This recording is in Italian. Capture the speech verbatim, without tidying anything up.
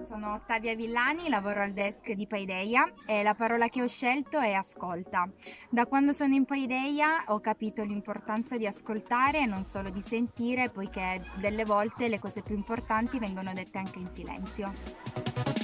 sono Ottavia Villani, lavoro al desk di Paideia e la parola che ho scelto è ascolta. Da quando sono in Paideia ho capito l'importanza di ascoltare e non solo di sentire, poiché delle volte le cose più importanti vengono dette anche in silenzio.